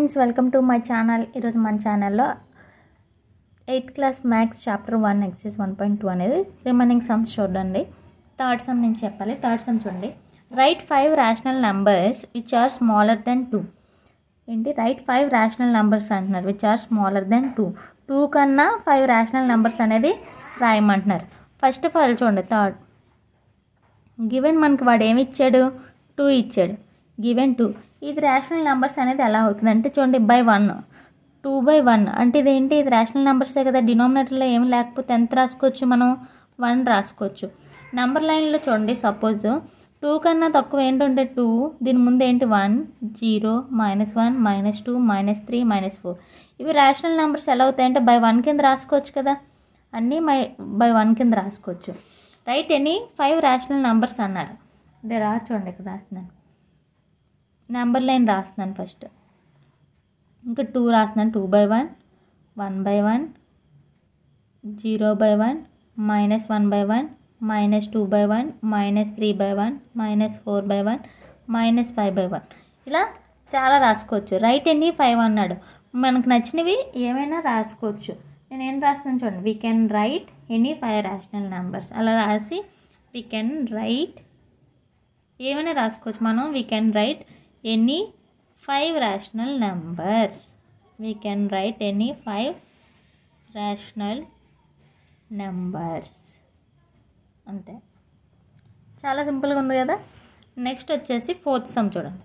Friends, welcome to my channel. ఈరోజు మన ఛానల్లో 8th class maths chapter 1 exercise 1.2 అనేది రిమైనింగ్ సమ్స్ చూడండి. థర్డ్ సమ్ నేను చెప్పాలి. థర్డ్ సమ్ చూడండి. Write 5 rational numbers which are smaller than 2. ఏంటి రైట్ 5 రేషనల్ నెంబర్స్ అంటున్నారు విచ్ ఆర్ స్మాలర్ దెన్ 2. 2 కన్నా 5 రేషనల్ నెంబర్స్ అనేది రాయమంటున్నారు. ఫస్ట్ ఆఫ్ ఆల్ చూడండి, థర్డ్ గివెన్ మనకి వాడు ఏమి ఇచ్చాడు, 2 ఇచ్చాడు. గివెన్ 2 ఇది రేషనల్ నెంబర్స్ అనేది ఎలా అవుతుంది అంటే చూడండి, బై 1 2/1 అంటే ఇదేంటి, ఇది రేషనల్ నెంబర్సే కదా. డినామినేటర్లో ఏమి లేకపోతే ఎంత రాసుకోవచ్చు మనం, 1 రాసుకోవచ్చు. నెంబర్ లైన్లో చూడండి, సపోజ్ 2 కన్నా తక్కువ ఏంటంటే 2, దీని ముందు ఏంటి 1 0 -1 -2 -3 -4. ఇవి రేషనల్ నెంబర్స్ ఎలా అవుతాయంటే బై 1 కింద రాసుకోవచ్చు కదా, అన్నీ బై 1 కింద రాసుకోవచ్చు. రైట్ ఎనీ 5 రేషనల్ నెంబర్స్ అన్నారు. ఇదే చూడండి, ఇక్కడ రాస్తున్నాను, నెంబర్ లైన్ రాస్తున్నాను. ఫస్ట్ ఇంకా 2 రాస్తున్నాను. 2/1 1/1 0/1 -1/1 -2/1 -3/1 -4/1 -5/1 ఇలా చాలా రాసుకోవచ్చు. రైట్ ఎన్ని 5 అన్నాడు. మనకు నచ్చినవి ఏమైనా రాసుకోవచ్చు. నేను ఏం రాస్తున్నాను చూడండి, we can write any 5 rational numbers అలా రాసి వీ కెన్ రైట్ ఏమైనా రాసుకోవచ్చు మనం. We can write any 5 rational numbers. We can write any 5 rational numbers. అంతే, చాలా సింపుల్గా ఉంది కదా. నెక్స్ట్ వచ్చేసి ఫోర్త్ సమ్ చూడండి.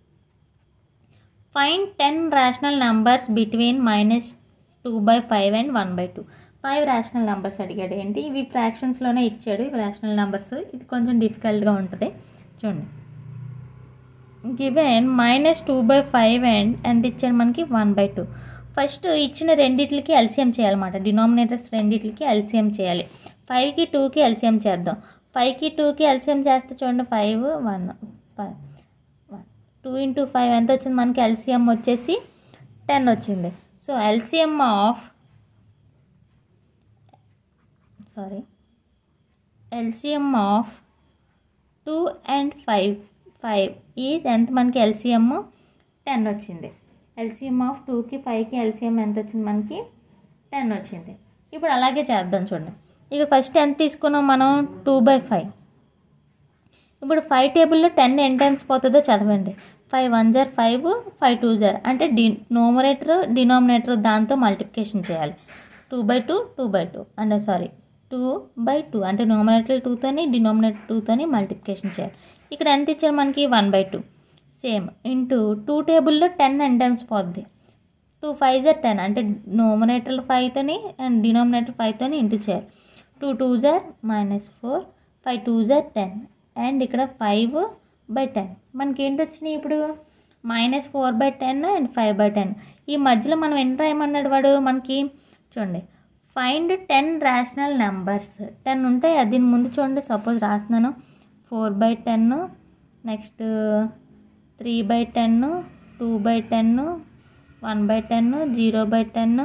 Find 10 rational numbers between -2/5 and 1/2. 5 rational numbers అడిగాడు. ఏంటి ఇవి ఫ్రాక్షన్స్లోనే ఇచ్చాడు. ఇవి రేషనల్ నెంబర్స్, ఇది కొంచెం డిఫికల్ట్గా ఉంటుంది. చూడండి, గివెన్ -2/5 అండ్ ఎంత ఇచ్చాడు మనకి 1/2. ఫస్ట్ ఇచ్చిన రెండిట్లకి ఎల్సిఎం చేయాలన్నమాట. డినామినేటర్స్ రెండిట్లకి ఎల్సిఎం చేయాలి. 5కి 2కి ఎల్సిఎం చేద్దాం. 5కి 2కి ఎల్సిఎం చేస్తే చూడండి, 5 1 5 2 × 5 ఎంత వచ్చింది మనకి, ఎల్సిఎం వచ్చేసి 10 వచ్చింది. So LCM of 2 and 5 is ఎంత మనకి, ఎల్సిఎం 10 వచ్చింది. ఎల్సిఎం ఆఫ్ 2కి 5కి ఎల్సిఎం ఎంత వచ్చింది మనకి, 10 వచ్చింది. ఇప్పుడు అలాగే చేద్దాం చూడండి. ఇక్కడ ఫస్ట్ ఎంత తీసుకున్నాం మనం, 2/5. ఇప్పుడు 5 టేబుల్లో 10 ఎన్ని టైమ్స్ పోతుందో చదవండి. 5 1 = 5 5 2 = అంటే న్యూమరేటర్ డినామినేటర్ దాంతో మల్టిప్లికేషన్ చేయాలి. 2/2 2/2 అంటే 2/2 అంటే న్యూమరేటర్ 2తోని డినామినేటర్ 2తోని మల్టిప్లికేషన్ చేయాలి. ఇక్కడ ఎంత ఇచ్చారు మనకి, 1/2 సేమ్ ఇంటూ 2 టేబుల్లో 10 ఎన్ని టైమ్స్ పోద్ది, 2 5 = 10 అంటే న్యూమరేటర్ 5తోని అండ్ డినామినేటర్ 5తోని ఇంటూ చేయాలి. 2 2 = -4 5 2 = 10 అండ్ ఇక్కడ 5/10 మనకి ఏంటి వచ్చినాయి ఇప్పుడు, -4/10 అండ్ 5/10. ఈ మధ్యలో మనం ఎన్ని రాయమన్నాడు వాడు మనకి, చూడండి ఫైండ్ 10 రేషనల్ నెంబర్స్. 10 ఉంటాయి. దీని ముందు చూడండి, సపోజ్ రాస్తున్నాను 4/10 నెక్స్ట్ 3/10 2/10 1/10 0/10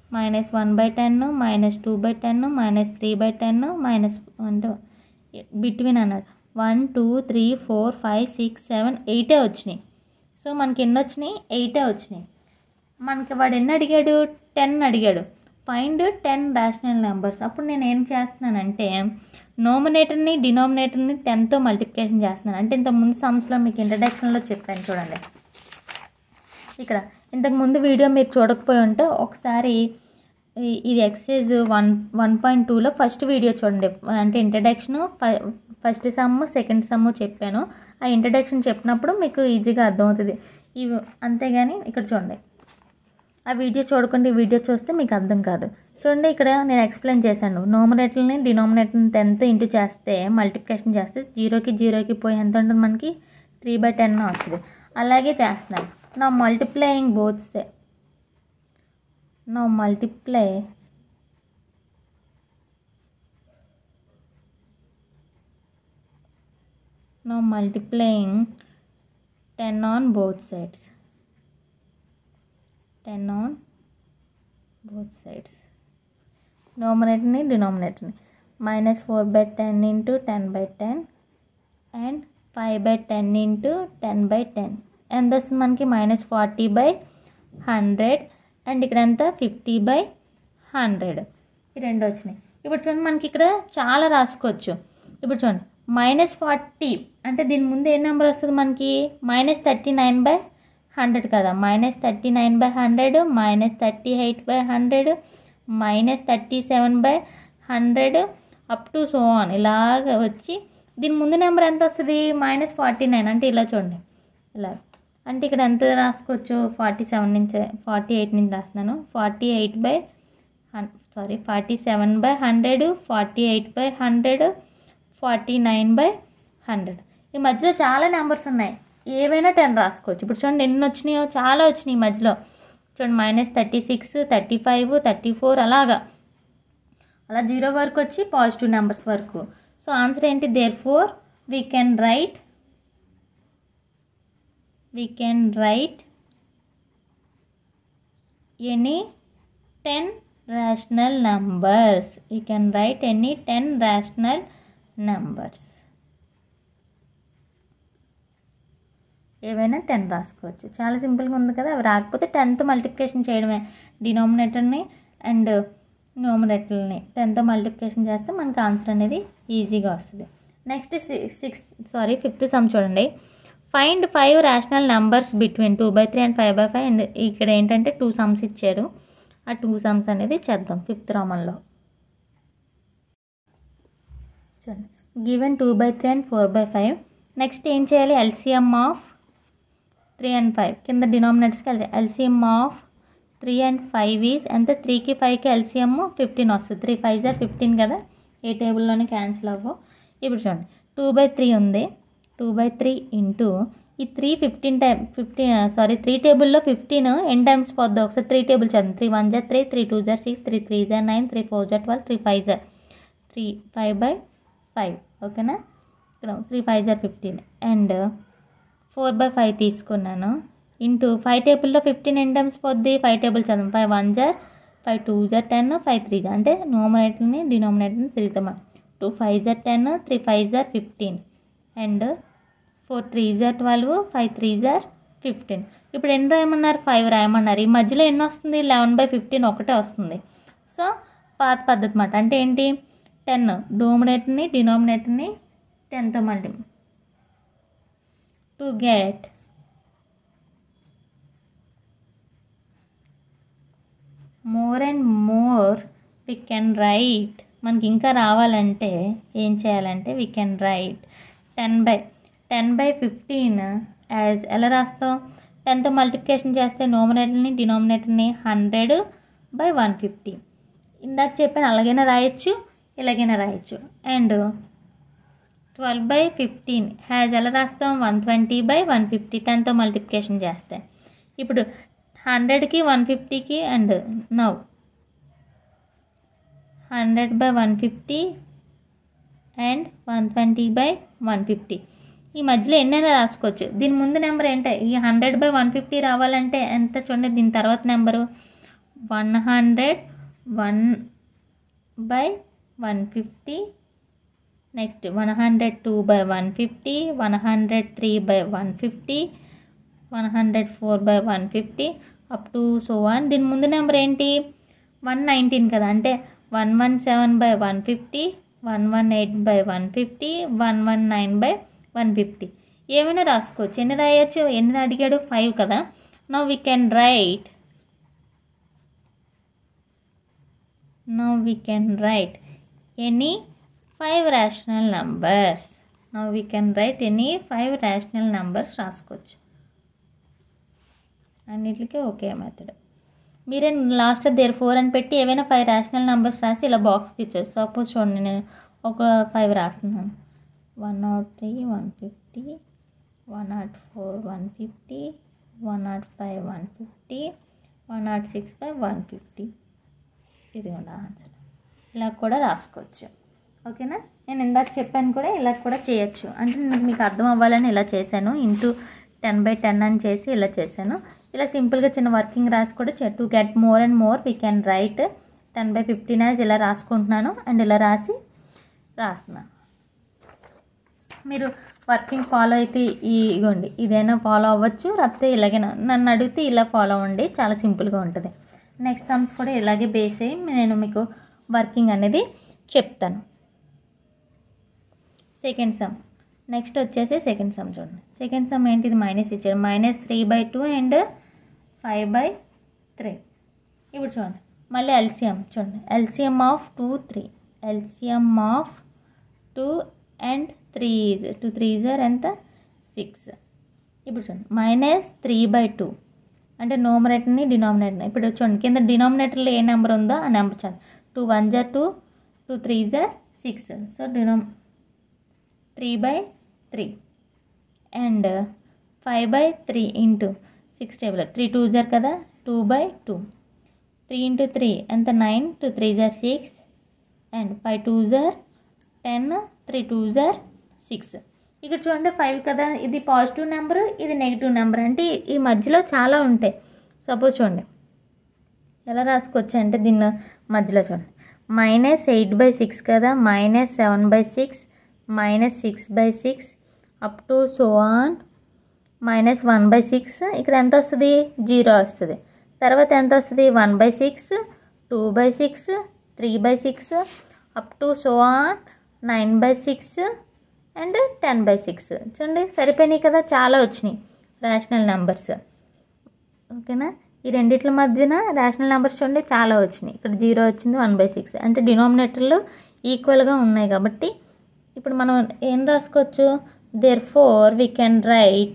-1/10 -2/10 -3/10 అంటే బిట్వీన్ అన్నాడు. 1 2 3 4 5 6 7 8 వచ్చినాయి. సో మనకి ఎన్ని వచ్చినాయి, 8 వచ్చినాయి. మనకి వాడు ఎన్ని అడిగాడు, 10 అడిగాడు. Find 10 rational numbers. అప్పుడు నేను ఏం చేస్తున్నానంటే నోమినేటర్ని డినామినేటర్ని 10తో మల్టిప్లికేషన్ చేస్తున్నాను. అంటే ఇంతకుముందు సమ్స్లో మీకు ఇంట్రడక్షన్లో చెప్పాను చూడండి. ఇక్కడ ఇంతకుముందు వీడియో మీరు చూడకపోయి ఉంటే ఒకసారి ఇది ఎక్సైజ్ 1.2లో ఫస్ట్ వీడియో చూడండి. అంటే introduction first sum second sum చెప్పాను. ఆ ఇంట్రడక్షన్ చెప్పినప్పుడు మీకు ఈజీగా అర్థమవుతుంది. ఇవి అంతేగాని ఇక్కడ చూడండి, ఆ వీడియో చూడకుండా ఈ వీడియో చూస్తే మీకు అర్థం కాదు. చూడండి, ఇక్కడ నేను ఎక్స్ప్లెయిన్ చేశాను. న్యూమరేటర్ని డినామినేటర్ని 10తో ఇంటూ చేస్తే మల్టిప్లికేషన్ చేస్తే 0కి 0కి పోయి ఎంత ఉంటుంది మనకి, 3/10 వస్తుంది. అలాగే చేస్తున్నాను. నా multiplying both side. Now multiplying 10 on both sides. 10 on both sides. Numerator ni denominator ni -4/10 into 10/10 and 5/10 into 10/10. ఎంత వస్తుంది మనకి, -40/10 100 అండ్ ఇక్కడ ఎంత 50/100 ఈ రెండు వచ్చినాయి. ఇప్పుడు చూడండి మనకి ఇక్కడ చాలా రాసుకోవచ్చు. ఇప్పుడు చూడండి -40 అంటే దీని ముందు ఏ నెంబర్ వస్తుంది మనకి -39/100 కదా, -39/100 -38/100 -37/100 అప్ టు సో ఆన్ ఇలాగ వచ్చి దీని ముందు నెంబర్ ఎంత వస్తుంది -49 అంటే ఇలా చూడండి ఇలా అంటే ఇక్కడ ఎంత రాసుకోవచ్చు 47 నుంచి 48 నుంచి రాస్తున్నాను 47/100 48/100 49/100 ఈ మధ్యలో చాలా నెంబర్స్ ఉన్నాయి, ఏవైనా 10 రాసుకోవచ్చు. ఇప్పుడు చూడండి ఎన్ని వచ్చినాయో చాలా వచ్చినాయి ఈ మధ్యలో చూడండి -36 35 34 అలాగా అలా 0 వరకు వచ్చి పాజిటివ్ నెంబర్స్ వరకు. సో ఆన్సర్ ఏంటి therefore we can write any 10 rational numbers. We can write any 10 rational numbers. ఏవైనా 10 రాసుకోవచ్చు. చాలా సింపుల్గా ఉంది కదా. అవి రాకపోతే 10తో మల్టిప్లికేషన్ చేయడమే, డినామినేటర్ని అండ్ న్యూమరేటర్ని 10తో మల్టిప్లికేషన్ చేస్తే మనకు ఆన్సర్ అనేది ఈజీగా వస్తుంది. నెక్స్ట్ ఫిఫ్త్ సమ్ చూడండి. Find 5 rational numbers between 2/3 and 5/5 and ఇక్కడ ఏంటంటే 2 సమ్స్ ఇచ్చారు. ఆ 2 సమ్స్ అనేది చేద్దాం 5th రోమన్లో. చూడండి గివెన్ 2/3 అండ్ 4/5. నెక్స్ట్ ఏం చేయాలి ఎల్సిఎం ఆఫ్ 3 and 5 కింద డినామినేటర్స్కి ఎల్సిఎం ఆఫ్ 3 and 5 ఈజ్ ఎంత 3కి 5కి ఎల్సిఎం 15 వస్తుంది. 3 5 are 15 కదా, ఏ టేబుల్లోనే క్యాన్సిల్ అవ్వవు. ఇప్పుడు చూడండి 2/3 ఉంది, 2/3 ఇంటూ ఈ 3 టేబుల్లో 15 ఎన్ టైమ్స్ పోద్ది ఒకసారి 3 టేబుల్ చదువు. 3 1 are 3, 3 2 are 6, 3 3 are 9, 3 4 are 12, 3 5 are 5/5 ఓకేనా. ఇక్కడ 3 5 are 15 అండ్ 4/5 తీసుకున్నాను ఇంటూ 5 టేబుల్లో 15 ఎన్ టైమ్స్ పోద్ది 5 టేబుల్ చదువు. 5 1 are 5 2 are 10, 5 3 are అంటే న్యూమరేటర్ని డినామినేటర్ని తిరుగుతామా. 2 5 are 10, 3 5 are 15 and 4 3 are 12, 5 3 are 15. ఇప్పుడు ఎన్ని రాయమన్నారు 5 రాయమన్నారు. ఈ మధ్యలో ఎన్ని వస్తుంది 11/15 ఒకటే వస్తుంది. సో పాత పద్ధతి మాట అంటే ఏంటి 10 న్యూమరేటర్ని డినామినేటర్ని 10తో మళ్ళీ to get more and more we can write. మనకి ఇంకా రావాలంటే ఏం చేయాలంటే వీ కెన్ రైట్ 10/15 యాజ్ ఎలా రాస్తాం 10తో మల్టిప్లికేషన్ చేస్తే న్యూమరేటర్ని డినామినేటర్ని 100/150 ఇందాక చెప్పాను అలాగైనా రాయొచ్చు ఇలాగైనా రాయొచ్చు. అండ్ 12/15 హ్యాజ్ ఎలా రాస్తాం 120/150 10తో మల్టిప్లికేషన్ చేస్తే. ఇప్పుడు 100కి 150కి అండ్ నౌ 100/150 అండ్ 120/150 ఈ మధ్యలో ఎన్నైనా రాసుకోవచ్చు. దీని ముందు నెంబర్ ఏంటి ఈ 100/150 రావాలంటే ఎంత చూడండి దీని తర్వాత number 101/150 next 102/150 103/150 104/150 up to so on. దీని ముందు నెంబర్ ఏంటి 119 కదా అంటే 117/150 118/150 119/150 ఏమైనా రాసుకోవచ్చు. ఎన్ని రాయొచ్చు ఎన్ని అడిగాడు 5 కదా. Now we can write any 5 rational numbers. రాసుకోవచ్చు అన్నిటికీ ఒకే మెథడ్. మీరే లాస్ట్లో దేర్ఫోర్ అని పెట్టి ఏవైనా 5 రేషనల్ నెంబర్స్ రాసి ఇలా బాక్స్కి ఇచ్చేసి సపోజ్ చూడండి నేను ఒక 5 రాస్తున్నాను 103 150 104 150 105 150 106/150 ఇది కూడా ఆన్సర్. ఇలా కూడా రాసుకోవచ్చు ఓకేనా. నేను ఇందాక చెప్పాను కూడా ఇలా కూడా చేయొచ్చు అంటే నేను మీకు అర్థం అవ్వాలని ఇలా చేశాను. ఇంటూ 10/10 అని చేసి ఇలా చేశాను. ఇలా సింపుల్గా చిన్న వర్కింగ్ రాసి కూడా to get more and more we can write 10/15 ఇలా రాసుకుంటున్నాను అండ్ ఇలా రాస్తున్నాను. మీరు వర్కింగ్ ఫాలో అయితే ఇగోండి ఇదైనా ఫాలో అవ్వచ్చు, లేకపోతే ఇలాగైనా నన్ను అడిగితే ఇలా ఫాలో అవ్వండి, చాలా సింపుల్గా ఉంటుంది. నెక్స్ట్ సమ్స్ కూడా ఇలాగే బేస్ అయ్యి నేను మీకు వర్కింగ్ అనేది చెప్తాను. సెకండ్ సమ్ నెక్స్ట్ వచ్చేసి సెకండ్ సమ్ చూడండి. సెకండ్ సమ్ ఏంటిది, మైనస్ ఇచ్చాడు, -3/2 అండ్ 5/3. ఇప్పుడు చూడండి మళ్ళీ ఎల్సిఎం చూడండి, LCM of 2 3, LCM of 2 and 3 is 2 3s are ఎంత 6. ఇప్పుడు చూడండి -3/2 అంటే న్యూమరేటర్ని డినామినేటర్ని. ఇప్పుడు చూడండి కింద డినామినేటర్లో ఏ నెంబర్ ఉందో ఆ నెంబర్ చాలు. 2 1s are 2, 2 3s are 6. So 3/3 and 5/3 into 6 table 3 2s are కదా 2/2. 3 into 3 ఎంత 9, 2 3s are 6 and 5 2s are 10, 3 2s are 6. ఇక్కడ చూడండి 5 కదా, ఇది పాజిటివ్ నెంబర్, ఇది నెగిటివ్ నెంబర్, అంటే ఈ మధ్యలో చాలా ఉంటాయి. సపోజ్ చూడండి ఎలా రాసుకోవచ్చు అంటే దీన్ని మధ్యలో చూడండి -8/6 కదా, -7/6, -6/6 అప్ టు సో ఆన్ -1/6. ఇక్కడ ఎంత వస్తుంది, 0 వస్తుంది. తర్వాత ఎంత వస్తుంది, 1/6, 2/6, 3/6 up to so on 9/6 and 10/6. చూడండి సరిపోయినాయి కదా, చాలా వచ్చినాయి రేషనల్ నెంబర్స్. ఓకేనా, ఈ రెండిట్ల మధ్యన రేషనల్ నెంబర్స్ చూడండి చాలా వచ్చినాయి. ఇక్కడ 0 వచ్చింది, 1/6 అంటే డినామినేటర్లు ఈక్వల్గా ఉన్నాయి. కాబట్టి ఇప్పుడు మనం ఏం రాసుకోవచ్చు, therefore we can write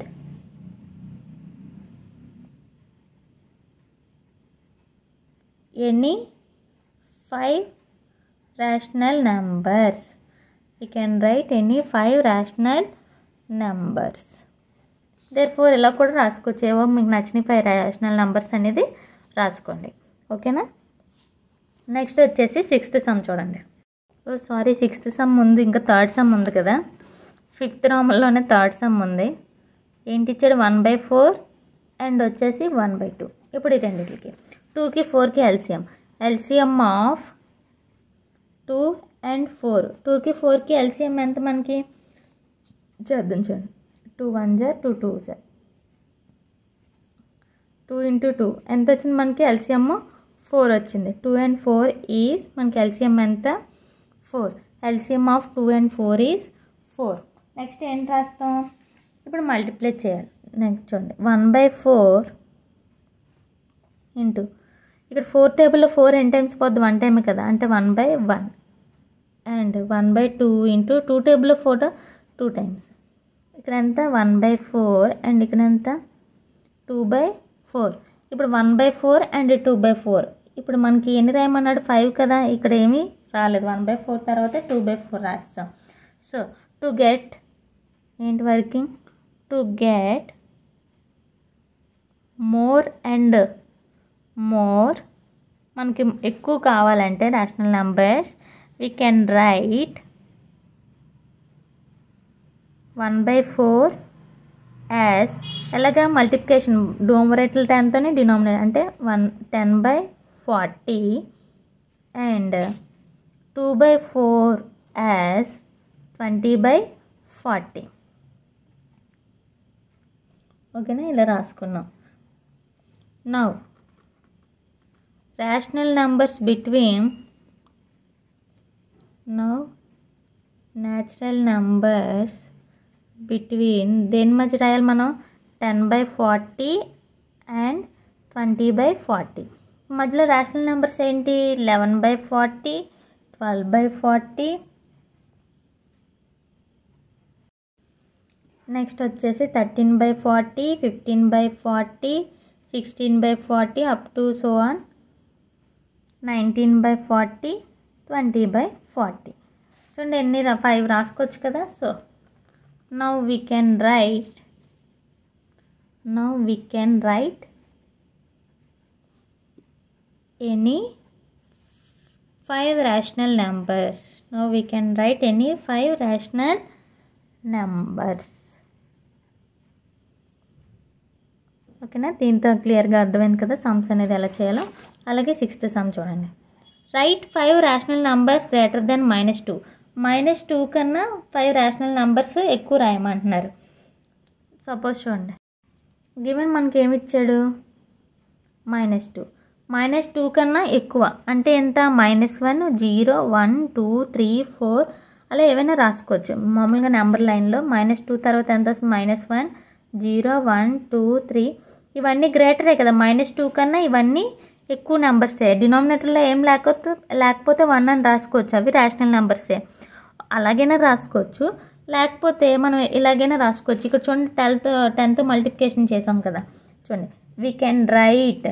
any 5 rational numbers. We can write any 5 rational numbers. Therefore ఇలా కూడా రాసుకోవచ్చు, ఏవో మీకు నచ్చిన 5 rational numbers అనేది రాసుకోండి. ఓకేనా, నెక్స్ట్ వచ్చేసి సిక్స్త్ సమ్ చూడండి. సారీ సిక్స్త్ సమ్ ముందు ఇంకా థర్డ్ సమ్ ఉంది కదా, ఫిఫ్త్ రామ్లోనే థర్డ్ సమ్ ఉంది. ఏంటి ఇచ్చాడు, 1/4 అండ్ వచ్చేసి 1/2. ఇప్పుడు ఈ రెండింటికి 2కి 4కి ఎల్సిఎం ఆఫ్ 2 and 4. 2కి 4కి ఎల్సిఎం ఎంత మనకి చేద్దాం చూడండి. 2 1s are 2 2s are 2 into 2 ఎంత వచ్చింది మనకి, ఎల్సిఎం 4 వచ్చింది. 2 and 4 ఈజ్ మనకి ఎల్సిఎం ఎంత 4. LCM of 2 and 4 is 4. Next ఏంటి రాస్తాం, ఇప్పుడు మల్టిప్లై చేయాలి. నెక్స్ట్ చూడండి 1/4 ఇంటూ ఇక్కడ 4 టేబుల్లో 4 ఎన్ని టైమ్స్ పోద్ది, 1 టైమే కదా, అంటే 1/1 అండ్ 1/2 ఇంటూ 2 టేబుల్లో 4 2 టైమ్స్. ఇక్కడ ఎంత 1/4 అండ్ ఇక్కడ ఎంత 2/4. ఇప్పుడు 1/4 అండ్ 2/4. ఇప్పుడు మనకి ఎన్ని రాయమన్నాడు, 5 కదా, ఇక్కడ ఏమీ రాలేదు. 1/4 తర్వాత 2/4 రాస్తాం. సో టు గెట్ ఏంటి working, to get more and more, మనకి ఎక్కువ కావాలంటే rational numbers we can write 1/4 as ఎలాగా మల్టిప్లికేషన్ న్యూమరేటర్ 10తోనే డినామినేటర్ అంటే 10/40 అండ్ 2/4 as 20/40. ఓకేనా, ఇలా రాసుకున్నాం. Now rational numbers between natural numbers between దేని మధ్య రాయాలి మనం, 10/40 అండ్ 20/40. మధ్యలో రేషనల్ నెంబర్స్ ఏంటి, 11/40, 12/40, నెక్స్ట్ వచ్చేసి 13/40, 15/40, 16/40 అప్ టు సో ఆన్ 19/40, 20/40. చూడండి ఎన్ని 5 రాసుకోవచ్చు కదా. So now we can write any 5 rational numbers. Now we can write any 5 rational numbers. ఓకేనా, దీంతో క్లియర్గా అర్థమైంది కదా సమ్స్ అనేది ఎలా చేయాలో. అలాగే సిక్స్త్ సమ్ చూడండి, write 5 rational numbers greater than -2. -2 కన్నా 5 రేషనల్ నెంబర్స్ ఎక్కువ రాయమంటున్నారు. సపోజ్ చూడండి, గివెన్ మనకి ఏమి ఇచ్చాడు, -2. -2 కన్నా ఎక్కువ అంటే ఎంత, -1, 0, 1, 2, 3, 4 అలా ఏవైనా రాసుకోవచ్చు. మామూలుగా నెంబర్ లైన్లో -2 తర్వాత ఎంత వస్తుంది, -1, 0, 1, 2, 3 ఇవన్నీ గ్రేటరే కదా. -2 కన్నా ఇవన్నీ ఎక్కువ నెంబర్సే. డినామినేటర్లో ఏం లేకపోతే 1 అని రాసుకోవచ్చు, అవి రేషనల్ నెంబర్సే. అలాగైనా రాసుకోవచ్చు, లేకపోతే మనం ఇలాగైనా రాసుకోవచ్చు. ఇక్కడ చూడండి 10తో మల్టిప్లికేషన్ చేసాం కదా. చూడండి, వీ కెన్ రైట్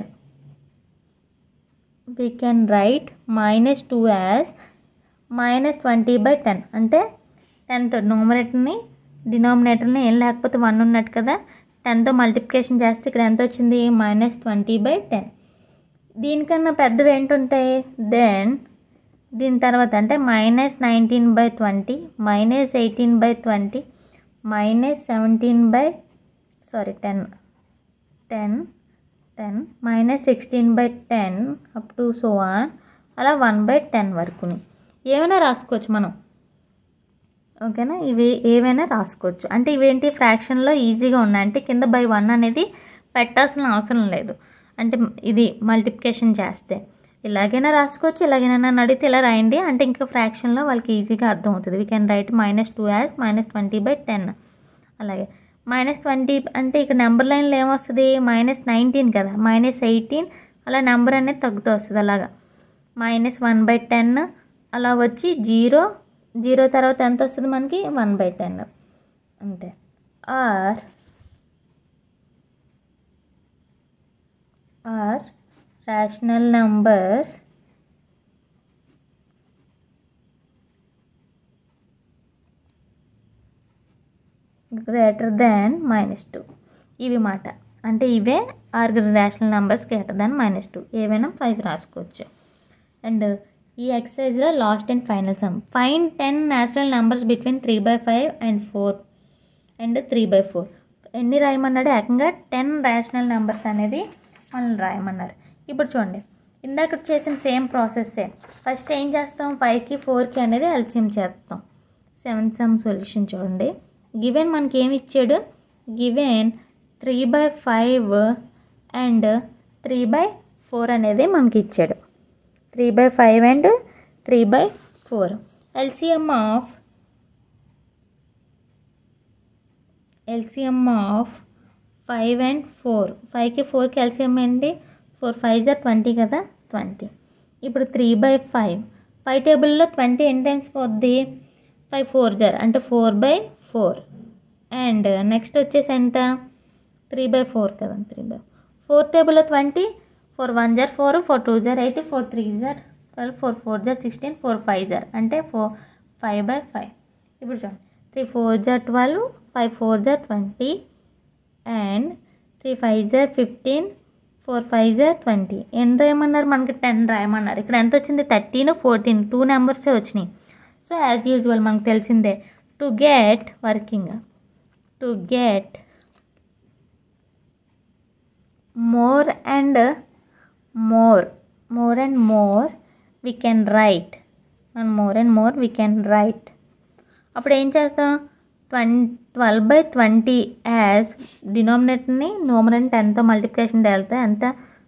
-2 యాజ్ -20/10 అంటే 10తో న్యూమరేటర్ని డినామినేటర్ని ఏం లేకపోతే 1 ఉన్నట్టు కదా. 10తో మల్టిప్లికేషన్ చేస్తే ఇక్కడ ఎంత వచ్చింది, -20/10. దీనికన్నా పెద్దవి ఏంటుంటాయి, దెన్ దీని తర్వాత అంటే -19/20, -18/20, -10, -16/10 అప్ టు సో ఆన్ అలా 1/10 వరకుని ఏమైనా రాసుకోవచ్చు మనం. ఓకేనా, ఇవి ఏవైనా రాసుకోవచ్చు. అంటే ఇవేంటి ఫ్రాక్షన్లో ఈజీగా ఉన్నాయి, అంటే కింద /1 అనేది పెట్టాల్సిన అవసరం లేదు. అంటే ఇది మల్టిప్లికేషన్ చేస్తే ఇలాగైనా రాసుకోవచ్చు, ఇలాగైనా నన్ను అడిగితే ఇలా రాయండి అంటే ఇంకా ఫ్రాక్షన్లో వాళ్ళకి ఈజీగా అర్థమవుతుంది. We can write -2 as -20/10. అలాగే -20 అంటే ఇక్కడ నెంబర్ లైన్లో ఏమొస్తుంది, -19 కదా, -18 అలా నెంబర్ అనేది తగ్గుతూ వస్తుంది. అలాగా -1/10 అలా వచ్చి 0 తర్వాత ఎంత వస్తుంది మనకి, 1/10 అంతే. Are rational numbers greater than -2. ఇవి మాట అంటే ఇవే are rational numbers greater than -2. ఏవైనా 5 రాసుకోవచ్చు. అండ్ ఈ ఎక్సర్సైజ్లో last and final sum, find 10 natural numbers between 3/5 and 4 and 3/4. ఎన్ని రాయమన్నాడు, ఏకంగా 10 రేషనల్ నెంబర్స్ అనేది మనల్ని రాయమన్నారు. ఇప్పుడు చూడండి, ఇందాక చేసిన సేమ్ ప్రాసెస్సే. ఫస్ట్ ఏం చేస్తాం, 5కి 4కి అనేది ఎల్సిఎం చేస్తాం. 7th సమ్ సొల్యూషన్ చూడండి. గివెన్ మనకి ఏమి ఇచ్చాడు, గివెన్ 3/5 అండ్ 3/4 అనేది మనకి ఇచ్చాడు. 3/5 and 3/4 ఎల్సిఎం ఆఫ్ 5 and 4. 5కి 4కి ఎల్సిఎం ఏంటి, 4 5s are 20 కదా, 20. ఇప్పుడు 3/5, 5 టేబుల్లో 20 ఎన్ని టైమ్స్ పోద్ది, 5 4s are అంటే 4/4. అండ్ నెక్స్ట్ వచ్చేసి ఎంత, 3/4 కదా, 3/4. 4 టేబుల్లో 20, 4 1s are 4, 4 2s are 8, 4 3s are 12, 4 4s are 16, 4 5s are అంటే 5/5. ఇప్పుడు చూడండి, 3 4s are 12, 5 4s are 20 and 3 5s are 15, 4 5s are 20. ఎన్ని రాయమన్నారు, మనకి 10 రాయమన్నారు. ఇక్కడ ఎంత వచ్చింది, 13 14 2 నెంబర్సే వచ్చినాయి. సో యాజ్ యూజువల్ మనకు తెలిసిందే, to get more and more we can write, and more and more we can write. అప్పుడు ఏం చేస్తాం, 12/20 యాజ్ డినామినేటర్ని న్యూమరేటర్ 10తో మల్టిప్లికేషన్ వెళ్తే ఎంత,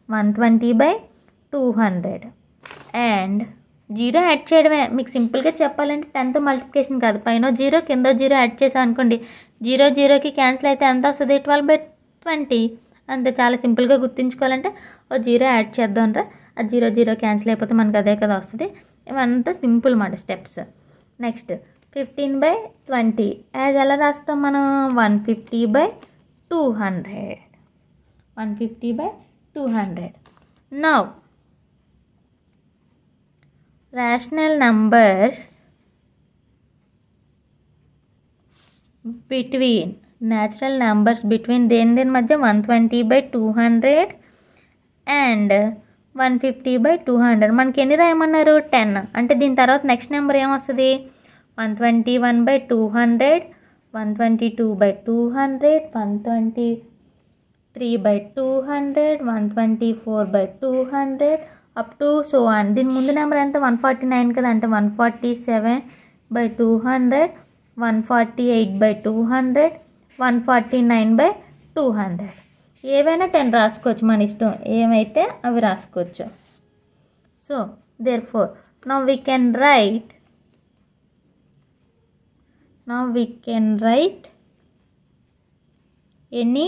120/200. అండ్ 0 యాడ్ చేయడమే. మీకు సింపుల్గా చెప్పాలంటే 10తో మల్టిప్లికేషన్ కాదు, పైన 0 కింద 0 యాడ్ చేసాం అనుకోండి, 0 క్యాన్సిల్ అయితే ఎంత వస్తుంది, 12/20. అంతే, చాలా సింపుల్గా గుర్తుంచుకోవాలంటే ఓ 0 యాడ్ చేద్దాం రా, ఆ 0 క్యాన్సిల్ అయిపోతే మనకు అదే కదా వస్తుంది. ఇవంతా సింపుల్ మాట స్టెప్స్. నెక్స్ట్ 15/20 యాజ్ ఎలా రాస్తాం మనం, 150/200. Now rational numbers between natural numbers between దేని మధ్య, 120/200 అండ్ 150/200. మనకి ఎన్ని రాయమన్నారు, 10. అంటే దీని తర్వాత నెక్స్ట్ నెంబర్ ఏమొస్తుంది, 121/200, 122/200, 123/200, 124/200 అప్ టు సో ఆన్. దీని ముందు నెంబర్ ఎంత, 149 కదా, అంటే 147/200, by 200, 148 by 200, 149 by 200. ఏవైనా 10 రాసుకోవచ్చు, మన ఇష్టం ఏమైతే అవి రాసుకోవచ్చు. So therefore now we can write any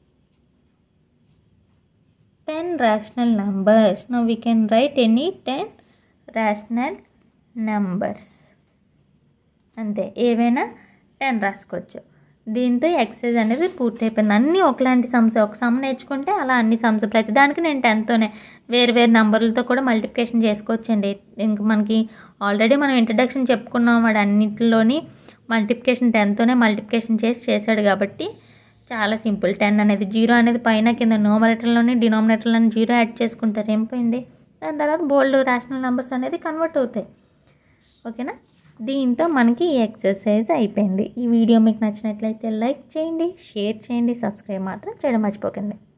10 rational numbers. Now we can write any 10 rational numbers. అంతే, ఏవైనా 10 రాసుకోవచ్చు. దీంతో ఎక్సర్సైజ్ అనేది పూర్తి అయిపోయింది. అన్నీ ఒకలాంటి సమ్స్, ఒక సమ్ నేర్చుకుంటే అలా అన్ని సమ్స్ ప్రతి దానికి నేను 10తోనే వేరు వేరు నెంబర్లతో కూడా మల్టిప్లికేషన్ చేసుకోవచ్చండి. ఇంక మనకి ఆల్రెడీ మనం ఇంట్రడక్షన్ చెప్పుకున్నాం, వాడు అన్నింటిలోని మల్టిప్లికేషన్ 10తోనే మల్టిప్లికేషన్ చేశాడు కాబట్టి చాలా సింపుల్. 10 అనేది 0 అనేది పైన కింద న్యూమరేటర్లోని డినామినేటర్లోని 0 యాడ్ చేసుకుంటారు, ఏం పోయింది. దాని తర్వాత బోల్డ్ రేషనల్ నెంబర్స్ అనేది కన్వర్ట్ అవుతాయి. ఓకేనా, దీంతో మనకి ఈ ఎక్సర్సైజ్ అయిపోయింది. ఈ వీడియో మీకు నచ్చినట్లయితే లైక్ చేయండి, షేర్ చేయండి, సబ్స్క్రైబ్ మాత్రం చేయడం మర్చిపోకండి.